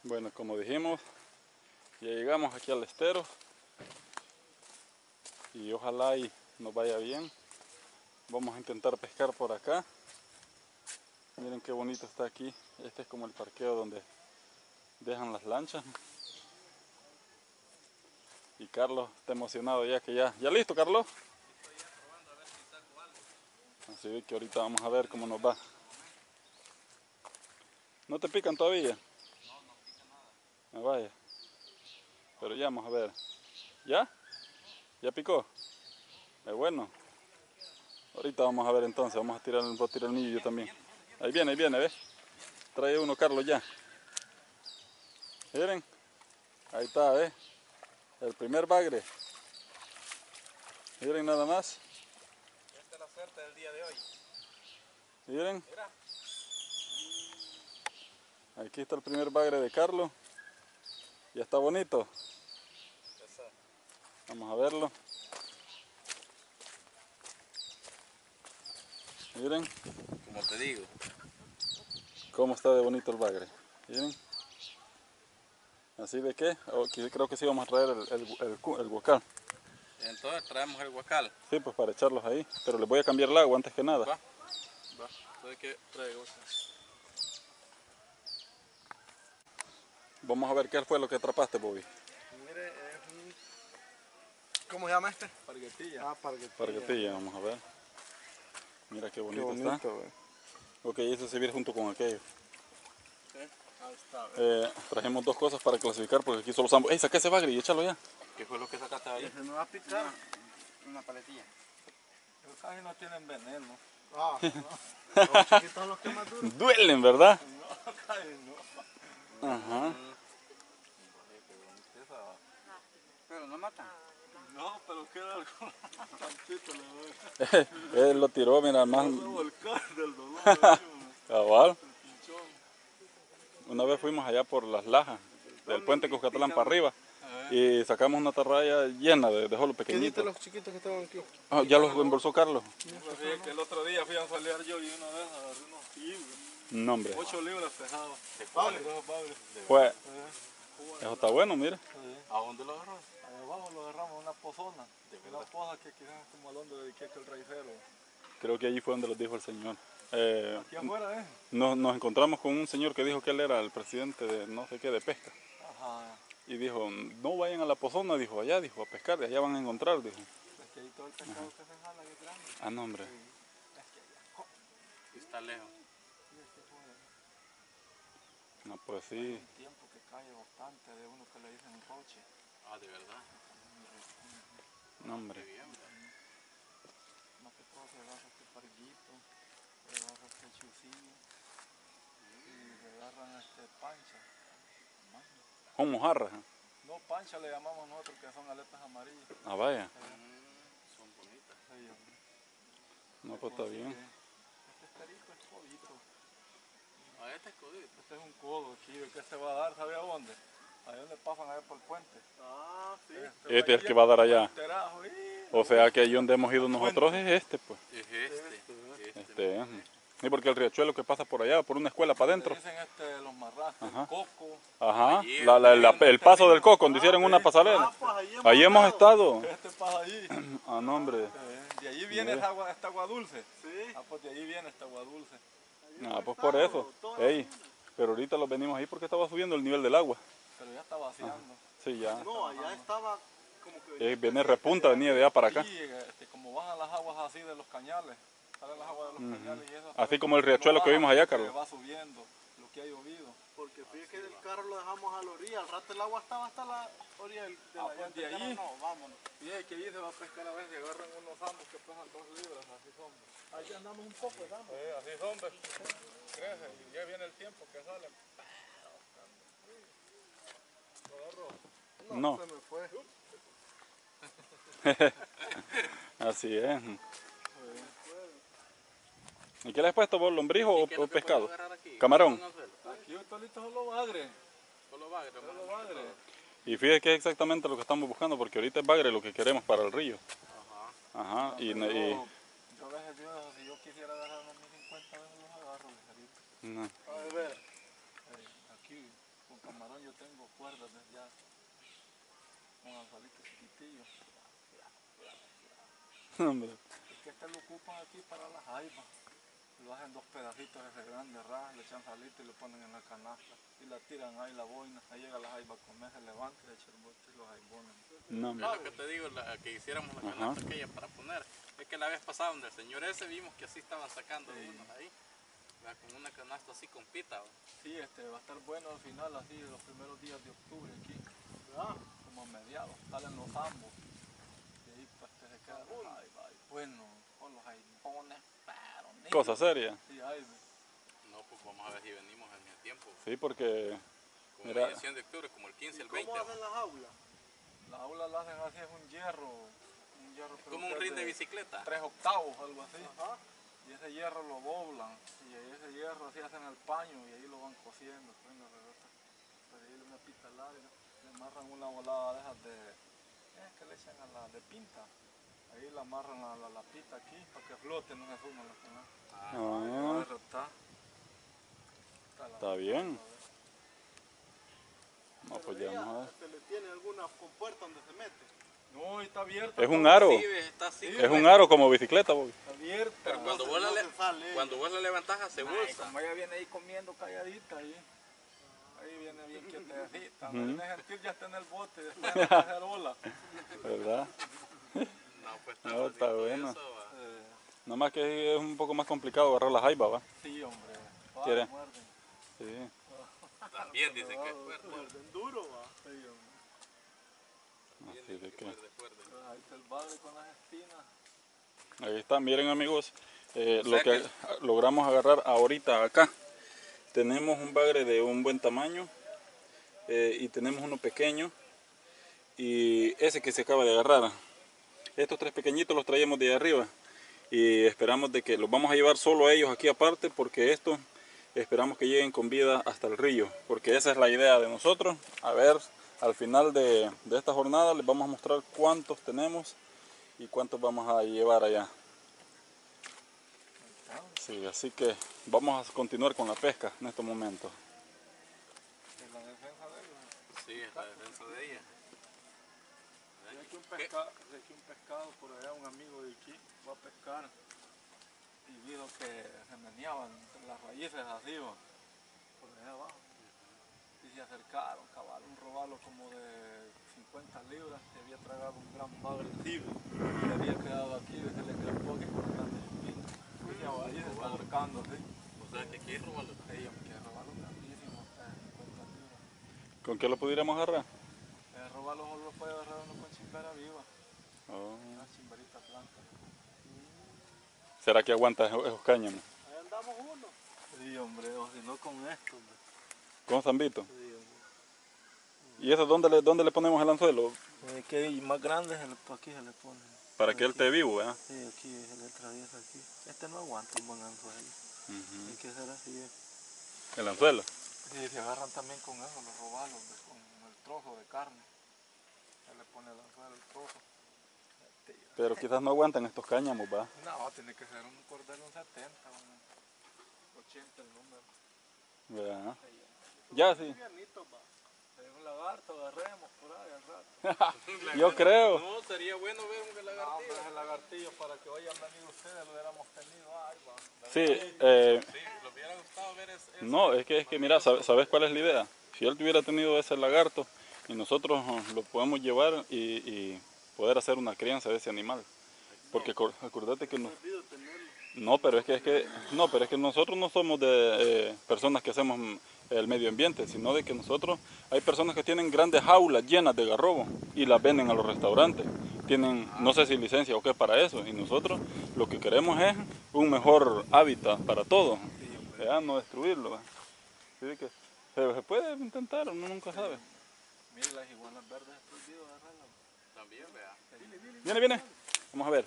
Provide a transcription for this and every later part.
Bueno, como dijimos, ya llegamos aquí al estero y ojalá y nos vaya bien. Vamos a intentar pescar por acá. Miren qué bonito está aquí. Este es como el parqueo donde dejan las lanchas. Y Carlos está emocionado ya que ya listo, Carlos. Así que ahorita vamos a ver cómo nos va. ¿No te pican todavía? No, no pica nada. Ah, vaya. Pero ya vamos a ver. ¿Ya? ¿Ya picó? Es bueno. Ahorita vamos a ver entonces, vamos a tirar el anillo yo también. Ahí viene, ¿ves? Trae uno, Carlos, ya. Miren, ahí está, ¿ves? El primer bagre. Miren nada más. Esta es la suerte del día de hoy. Miren. Mira. Aquí está el primer bagre de Carlos. Ya está bonito. Vamos a verlo. Miren. Como te digo. Cómo está de bonito el bagre. Miren. Así de que, creo que sí vamos a traer el guacal. Entonces traemos el guacal. Sí, pues para echarlos ahí. Pero les voy a cambiar el agua antes que nada. Va. Entonces, ¿qué traigo? Vamos a ver qué fue lo que atrapaste, Bobby. Mire, es un... ¿Cómo se llama este? Parguetilla. Ah, parguetilla. Parguetilla, vamos a ver. Mira qué bonito, está. Ok, ese se viene junto con aquello. Sí, ahí está. Trajimos dos cosas para clasificar porque aquí solo usamos... ¡Ey, saca ese bagre y échalo ya! ¿Qué fue lo que sacaste ahí? Ese no va a picar. Una paletilla. Los casi no tienen veneno. Ah, no. Los chiquitos son los que más duran. Duelen, ¿verdad? No, casi no. Ajá. Pero no matan. No, pero queda algo tantito le doy. Él lo tiró, mira, más... del dolor. Cabal. Una vez fuimos allá por las lajas del puente Cuscatlán para arriba y sacamos una atarraya llena de jolos pequeñitos. ¿Qué diste los chiquitos que estaban aquí? Ah, ya los embolsó Carlos. Que el otro día fui a salir yo y una vez agarré unos libros. No, hombre. 8 libras pesados. ¿De cuáles? Pues, eso está bueno, mire. ¿A dónde lo agarró? Allá abajo lo agarramos en una pozona. Una poza que quizás es como a donde dediqué aquel raicero. Creo que allí fue donde los dijo el señor. Aquí afuera, ¿eh? Nos encontramos con un señor que dijo que él era el presidente de no sé qué, de pesca. Ajá. Y dijo, no vayan a la pozona, dijo, allá, dijo, a pescar, allá van a encontrar, dijo. Es que ahí todo el pescado que se jala es grande. Ah, no, hombre. Sí. Es que allá. Y está lejos. Sí, es que puede. No, pues sí. Hay un tiempo que cae bastante de uno que le dicen roche. Ah, ¿de verdad? No, hombre. Más que todo se agarra este parguito, se agarra este chucillo y se agarran pancha. Con mojarras. No, pancha le llamamos nosotros, que son aletas amarillas. Ah, vaya. Son bonitas. Sí, no, pues está bien. Este esterito es codito. Ah, este es codito. Este es un codo aquí, el que se va a dar, ¿sabe a dónde? Ahí donde pasan allá por el puente. Ah, sí. Este es el que va a dar allá. O sea que ahí donde hemos ido nosotros es este, pues. Es Este. Sí, porque el riachuelo que pasa por allá, por una escuela para adentro. Dicen los marrascos, el coco. Ajá, el paso del coco, donde hicieron una pasarela. Ahí hemos estado. Este pasa allí. Ah, no, hombre. De allí viene esta agua dulce. Sí. Ah, pues de ahí viene esta agua dulce. Ah, pues por eso. Ey, pero ahorita los venimos ahí porque estaba subiendo el nivel del agua. Pero ya está vaciando. Sí, ya. No, allá estaba como que... Viene repunta, venía de allá para acá. Sí, como bajan las aguas así de los cañales. Salen las aguas de los cañales y eso. Así como el riachuelo que vimos allá, Carlos. Va subiendo lo que ha llovido. Porque fíjate que el carro lo dejamos a la orilla. Al rato el agua estaba hasta la orilla de la pues de ahí. No, vámonos. Fíjate que ahí se va a pescar a veces. Agarran unos ambos que pesan 2 libras. Así son. Ahí andamos un poco, ¿verdad? Así son. Crecen y ya viene el tiempo que salen. ¿Lo agarró? No. Se me fue. Así es. ¿Y qué le has puesto vos, lombriz o pescado? Camarón. Aquí ahorita solo bagre. Solo bagre. Y fíjate que es exactamente lo que estamos buscando, porque ahorita es bagre lo que queremos para el río. Ajá. Yo a veces digo, si yo quisiera agarrar unos 50 veces los agarro. No. A ver, aquí con camarón tengo cuerdas desde ya. Un anzuelito chiquitillo. Hombre. Es que este lo ocupan aquí para las jaivas. Lo hacen dos pedacitos ese grande, le echan salito y lo ponen en la canasta. Y la tiran ahí la boina. Ahí llega la jaiva a comer, se levanta y le echa el bote y los jaibones. No, Es lo que te digo, que hiciéramos la canasta aquella para poner. Es que la vez pasada donde el señor ese vimos que así estaban sacando unos ahí. Con una canasta así con pita. ¿Va? Sí, va a estar bueno al final, así los primeros días de octubre aquí. ¿Verdad? Como a mediados, salen los ambos. Y ahí pues se queda la jaiva. Bueno, con los jaibones, pero ni. cosa seria. Sí, jaiba. No, pues vamos a ver si venimos en el tiempo. Sí, porque Como mira, mediación de octubre, como el 15, el 20. ¿Cómo hacen las aulas? Las aulas las hacen así, es un hierro Como un ring de bicicleta. 3 octavos, algo así. Ajá. Y ese hierro lo doblan, y ese hierro así hacen el paño, y ahí lo van cosiendo, pues ahí una pita larga, le amarran una volada de esas que le echan a la de pinta. Ahí la amarran a la pita aquí, para que flote, no se suman las canastas. está bien. No, pues ya vamos a ver. ¿Se le tiene alguna compuerta donde se mete? No, está abierta. Es un aro. Sí, está así. Es un aro como bicicleta, Bobby. Está abierta. Pero cuando vos la levantás se bolsa. Como ella viene ahí comiendo calladita ahí viene bien quietecita. Viene gentil, ya está en el bote, después de hacer ola. ¿Verdad? No, pues No, está bueno. eso, va. Nada más que es un poco más complicado agarrar la jaiba, ¿va? Sí, hombre. ¿Quiere? Muerden. Sí. También dice que es fuerte. Muerden duro, va. Sí, hombre. Así de que... Fuerte. Ahí está el bagre con las espinas. Ahí está, miren amigos, lo que logramos agarrar ahorita acá. Tenemos un bagre de un buen tamaño y tenemos uno pequeño y ese que se acaba de agarrar. Estos tres pequeñitos los traíamos de ahí arriba y esperamos de que los vamos a llevar solo a ellos aquí aparte, porque estos esperamos que lleguen con vida hasta el río, porque esa es la idea de nosotros. A ver, al final de esta jornada les vamos a mostrar cuántos tenemos y cuántos vamos a llevar allá. Sí, así que vamos a continuar con la pesca en estos momentos. Es la defensa de ellos. Sí, es la defensa de ella. Hay aquí un pescado por allá, un amigo de aquí va a pescar y vio que se meneaban las raíces así, ¿va? Por allá abajo. Y se acercaron, cabal, un robalo como de 50 libras, que había tragado un gran bagre cible y había quedado aquí, se le crepó aquí por grandes espinas. Y ahí se está ahorcando así. O sea, que aquí es robarlo. Sí, que robalo grandísimo, 50 libras. ¿Con qué lo pudiéramos agarrar? El robalo solo lo puede agarrar uno con chimbera viva, Oh. una chimberita blanca. ¿Será que aguanta esos cáñamos? Ahí andamos uno. Sí, hombre, o si no con esto, hombre. ¿Con Zambito? Sí, hombre. ¿Y eso dónde le ponemos el anzuelo? Que hay más grande, aquí se le pone. Para que él esté vivo, ¿verdad? Sí, aquí se le atraviesa aquí. Este no aguanta un buen anzuelo. Hay que hacer así. El anzuelo. Sí, se agarran también con eso, los robalos, con el trozo de carne. Se le pone el anzuelo, el trozo. Pero quizás no aguantan estos cáñamos, ¿va? No, tiene que ser un cordel un 70, un 80 el número. ¿Verdad? Ya sí. Hay un lagarto, agarremos por ahí al rato. Yo creo. No, sería bueno ver un No, lagartillo. pero ese lagartillo para que hoy hayan venido ustedes lo hubiéramos tenido. Ay, va. Sí, Sí, lo hubiera gustado ver ese. no, es que mira, ¿sabes cuál es la idea? Si él tuviera tenido ese lagarto y nosotros lo podemos llevar y poder hacer una crianza de ese animal. Porque acordate que no, pero es que nosotros no somos de personas que hacemos el medio ambiente, sino de que nosotros, hay personas que tienen grandes jaulas llenas de garrobo y las venden a los restaurantes. Tienen, no sé si licencia o qué para eso, y nosotros lo que queremos es un mejor hábitat para todos, no destruirlo. ¿Va? Así que se puede intentar, uno nunca sabe. Mira las iguanas verdes, es prohibido agarrarlas. También, vea. Viene, vamos a ver.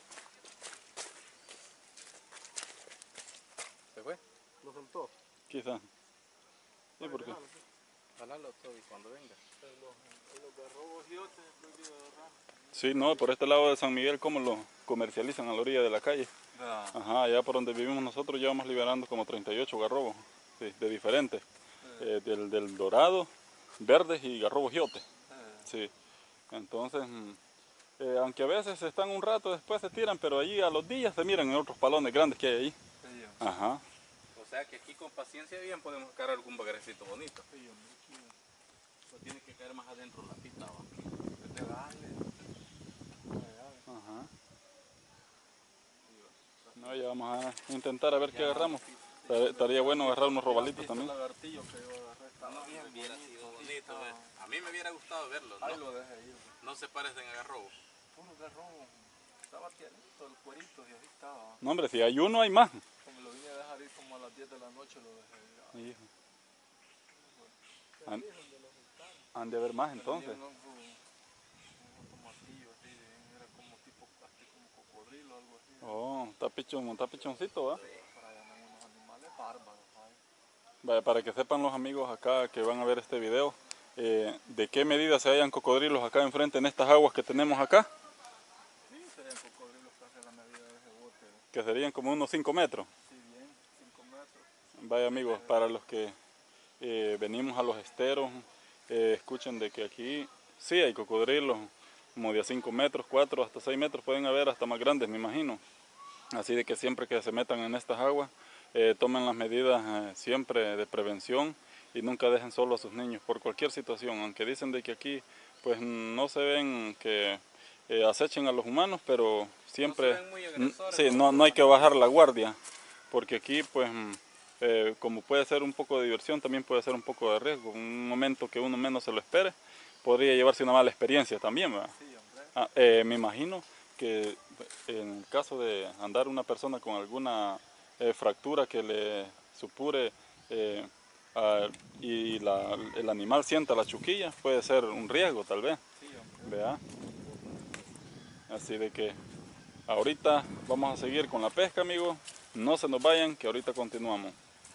¿Se fue? ¿Lo soltó? Quizá. Sí, porque Jalalo todo y cuando venga. Los garrobos y otros es prohibido agarrar. sí, no, por este lado de San Miguel, como lo comercializan a la orilla de la calle. Ajá, allá por donde vivimos nosotros ya vamos liberando como 38 garrobos, sí, de diferentes. Del dorado verdes y garrobo giote. Sí. Entonces, aunque a veces están un rato, después se tiran, pero allí a los días se miran en otros palones grandes que hay ahí. Sí, Ajá. O sea que aquí con paciencia bien podemos sacar algún bagrecito bonito. sí, hombre, aquí, Pues tiene que caer más adentro la pita, ¿va? de darle. Ajá. No, ya vamos a intentar a ver qué agarramos. Estaría bueno agarrar unos robalitos también. El lagartillo que yo agarré estaba No, bien hubiera bonito. sido bonito, ¿ves? A mí me hubiera gustado verlo, Ahí ¿no? lo dejé ir. No se parecen a garrobo. Puro garrobo. Estaba tiernito el cuerito y así estaba. No, hombre, si hay uno, hay más. Como lo vine a dejar ir como a las 10 de la noche, lo dejé ir. Hijo. Han de haber más entonces. Un tomatillo así, era como tipo, así como cocodrilo o algo así. Oh, está pichoncito, ¿va? Para allá andan unos animales bárbaros, ¿sabes? Vaya, para que sepan los amigos acá que van a ver este video, de qué medida se hallan cocodrilos acá enfrente en estas aguas que tenemos acá, Sí, serían cocodrilos casi a la medida de ese bote. que serían como unos 5 metros. Sí, bien, 5 metros. Vaya amigos, para los que venimos a los esteros, escuchen de que aquí sí hay cocodrilos, como de a 5 metros, 4 hasta 6 metros, pueden haber hasta más grandes, me imagino. Así de que siempre que se metan en estas aguas, tomen las medidas siempre de prevención y nunca dejen solo a sus niños por cualquier situación, aunque dicen de que aquí pues no se ven que acechen a los humanos, pero siempre No se ven muy agresores, sí, no hay que bajar la guardia, porque aquí pues como puede ser un poco de diversión, también puede ser un poco de riesgo. Un momento que uno menos se lo espere, podría llevarse una mala experiencia también, ¿verdad? Sí, hombre. Me imagino que en el caso de andar una persona con alguna fractura que le supure y el animal sienta la chuquilla, puede ser un riesgo tal vez, Sí, hombre. ¿verdad? Así de que ahorita vamos a seguir con la pesca, amigos. No se nos vayan, que ahorita continuamos.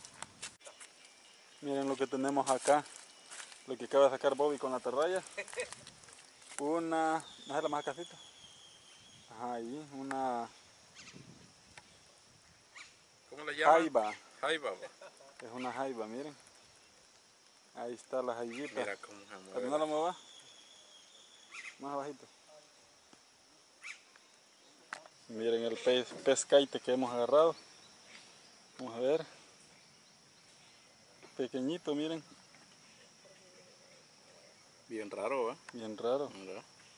Miren lo que tenemos acá, lo que acaba de sacar Bobby con la atarraya. Una, ¿no es la más casita? Ajá, ahí, una ¿Cómo le llaman? jaiba. Jaiba, ¿va? Es una jaiba, miren. Ahí está la jaibita. Mira cómo se ¿Pero mueve. no la mueva? Más abajito. Miren el pez caite que hemos agarrado. Vamos a ver. Pequeñito, miren. Bien raro, ¿va? Bien raro. Mira.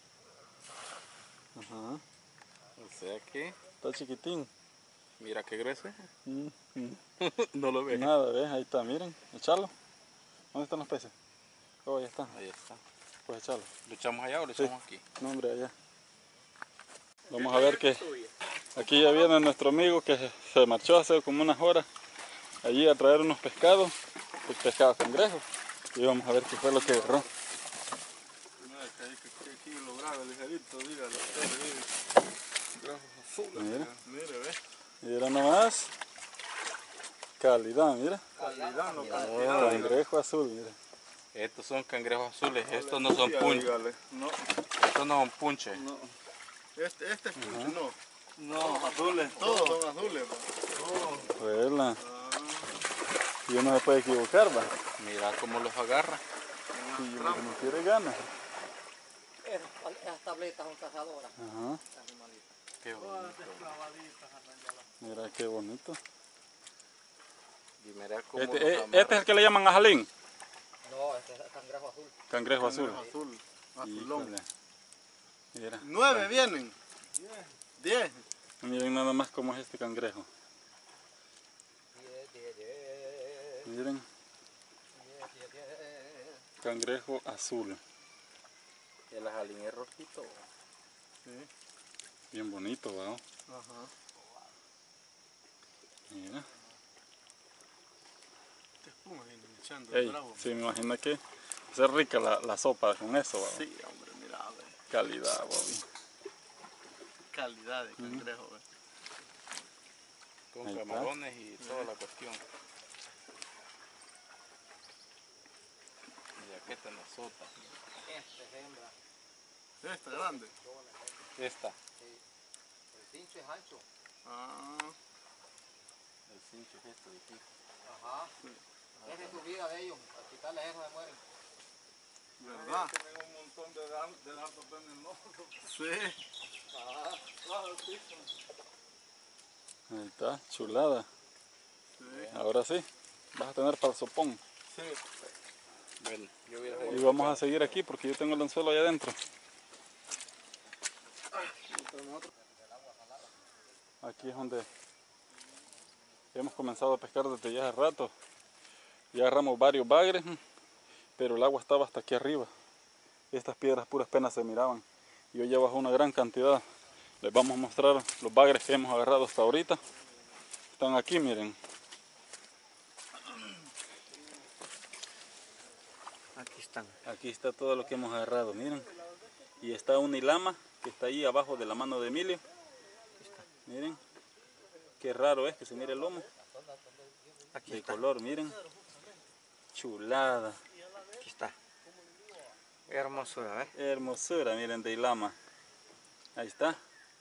Ajá. O sea que, Está chiquitín. mira qué grueso es. Mm, mm. No lo ves. Nada, ¿ves? Ahí está, miren. Echarlo. ¿Dónde están los peces? Oh, ahí está. Ahí está. Pues echarlo. ¿Lo echamos allá o lo Sí. echamos aquí? No, hombre, allá. Vamos a ver que aquí ya viene nuestro amigo que se marchó hace como unas horas allí a traer unos pescados, pues pescado cangrejo. Y vamos a ver qué fue lo que agarró. Mira, que aquí lo grave, ligerito, dígalo. Grafos azules. Mira. Mire, ve. Mira nomás. Calidad, mira. Calidad, no Oh, cantidad. cangrejo azul, mira. Estos son cangrejos azules, estos no son punches. No, Estos no son punches. no. Este es punche, no. No, azules. Todos son azules. Vuela. Y uno se puede equivocar, va. Mira cómo los agarra. Y uno no quiere ganas. Esas tabletas son cazadoras. Ajá. Qué bonito. Mira qué bonito. Y mira cómo los Este amarra. es el que le llaman ajalín. No, este es cangrejo azul. Cangrejo azul. Azul. Azulón. Híjole. Mira. 9 vienen. 10. Miren nada más cómo es este cangrejo. Miren. Cangrejo azul. El ajalín es rojito. Bien bonito, ¿verdad? Ajá. Mira. Te espuma viene echando Ey, bravo. sí, me imagino que es rica la sopa con eso, ¿verdad? Sí, hombre, mira, ve. Calidad, Bobby. Calidad de cangrejo, ve. Con Ahí está. camarones y toda la cuestión. Y aquí está la sota. Este es hembra. Esta grande. Esta. El cincho es ancho. Ah, El cincho es esto de aquí. Ajá. Esa es su vida de ellos. Al quitarle eso se mueren. ¿Verdad? Tienen un montón de dardos venenosos. Sí. Ahí está, chulada. Sí. Ahora sí, vas a tener para el sopón. Sí. Bueno, yo hubiera Y vamos a seguir aquí porque yo tengo el anzuelo allá adentro. Aquí es donde hemos comenzado a pescar desde ya hace rato. Ya agarramos varios bagres, pero el agua estaba hasta aquí arriba. Estas piedras puras penas se miraban. Y hoy ya bajó una gran cantidad. Les vamos a mostrar los bagres que hemos agarrado hasta ahorita. Están aquí, miren. Aquí están. Aquí está todo lo que hemos agarrado, miren. Y está un ilama que está ahí abajo de la mano de Emilio. Miren. Qué raro es que se mire el lomo. Aquí De está. color, miren. Chulada. Aquí está. Hermosura, ¿eh? Hermosura, miren, de ilama. Ahí está.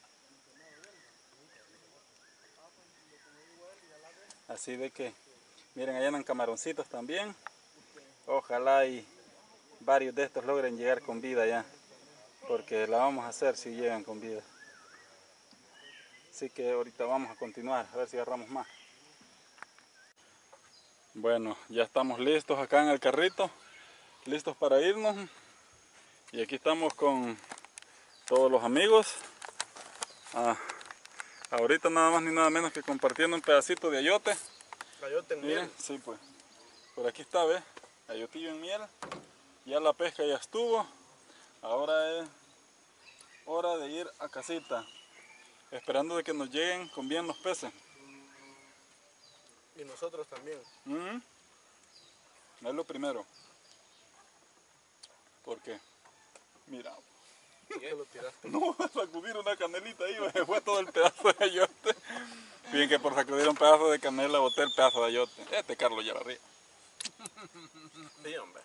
Así de que, miren, allá andan camaroncitos también. Ojalá y varios de estos logren llegar con vida ya. Porque la vamos a hacer si llegan con vida. Así que ahorita vamos a continuar, a ver si agarramos más. Bueno, ya estamos listos acá en el carrito. Listos para irnos. Y aquí estamos con todos los amigos. Ahorita nada más ni nada menos que compartiendo un pedacito de ayote. Cayote en Miren, miel. sí pues. Por aquí está, ¿ves? Ayotillo en miel. Ya la pesca ya estuvo. Ahora es hora de ir a casita. Esperando de que nos lleguen con bien los peces. Y nosotros también. Es lo primero. Porque, mira. ¿Por qué lo tiraste? No, sacudir una canelita ahí, se fue todo el pedazo de ayote. Bien que por sacudir un pedazo de canela boté el pedazo de ayote. Este Carlos ya barría. Sí, hombre.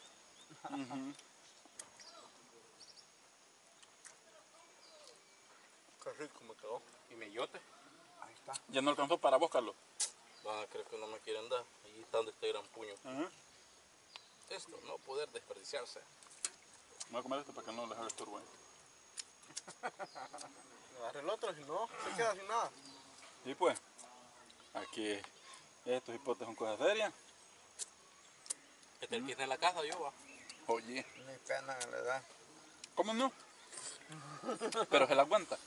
Qué rico me quedó. ¿Y mi yote? Ahí está. Ya no alcanzó para vos, Carlos. Creo que no me quieren dar. Allí está donde este gran puño. Esto no poder desperdiciarse. Voy a comer esto para que no les haga estorbo. Agarra el otro, si no, se queda sin nada. Y pues, aquí estos hipotes son cosas serias. Este el que está en la casa, yo va. Oye, Ni pena le da. ¿cómo no? Pero se la aguanta.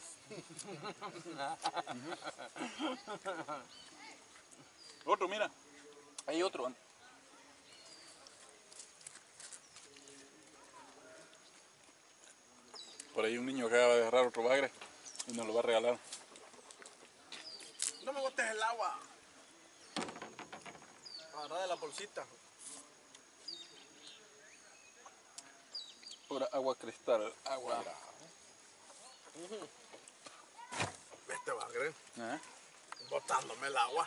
Otro, mira. Hay otro. Por ahí un niño acaba de agarrar otro bagre y nos lo va a regalar. No me botes el agua. Agarra de la bolsita. Pura agua cristal, agua. Este bagre, ¿Eh? botándome el agua.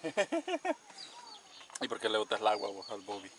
¿Y por qué le botas el agua vos al Bobby?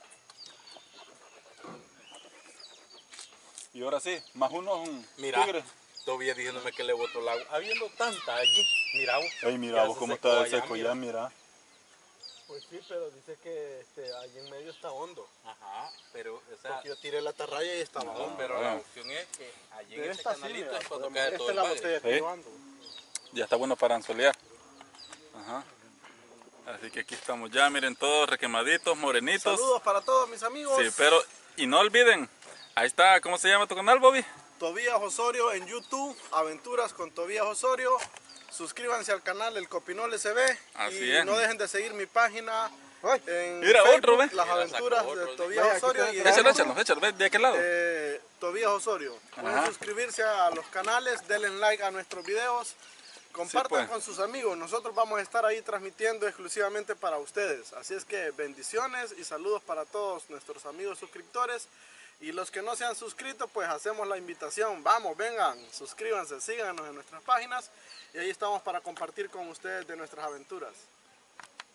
Y ahora sí, más uno es un Mira, tigre. todavía diciéndome que le botó el agua. Habiendo tanta allí, mira vos. Ay, mira Ya vos se cómo secó está de allá, seco mira. ya, mira. Pues sí, pero dice que allí en medio está hondo. Ajá, pero, o sea, Porque yo tiré la atarraya y estaba no, hondo. pero la opción es que allí en De ese esta sí, canalito mira, es cuando podemos- cae todo esta es el la bagre. botella Sí. que yo ando. Ya está bueno para anzuelear. Ajá. Así que aquí estamos ya, miren todos requemaditos, morenitos. Saludos para todos mis amigos. Sí, pero, y no olviden, ahí está, ¿cómo se llama tu canal, Bobby? Tobías Osorio en YouTube, Aventuras con Tobías Osorio. Suscríbanse al canal El Copinol SB. Así y es. no dejen de seguir mi página en Mira, Facebook, otro, ¿ve? Las Mira, Aventuras sacó otro, de ¿sí? Tobías Vaya, aquí Osorio. está Y el Échalo, en échalo, échalo, ve de aquel lado. Tobías Osorio. Pueden Ajá. suscribirse a los canales, denle like a nuestros videos, compartan pues. con sus amigos. Nosotros vamos a estar ahí transmitiendo exclusivamente para ustedes. Así es que bendiciones y saludos para todos nuestros amigos suscriptores. Y los que no se han suscrito, pues hacemos la invitación. Vamos, vengan, suscríbanse, síganos en nuestras páginas. Y ahí estamos para compartir con ustedes de nuestras aventuras.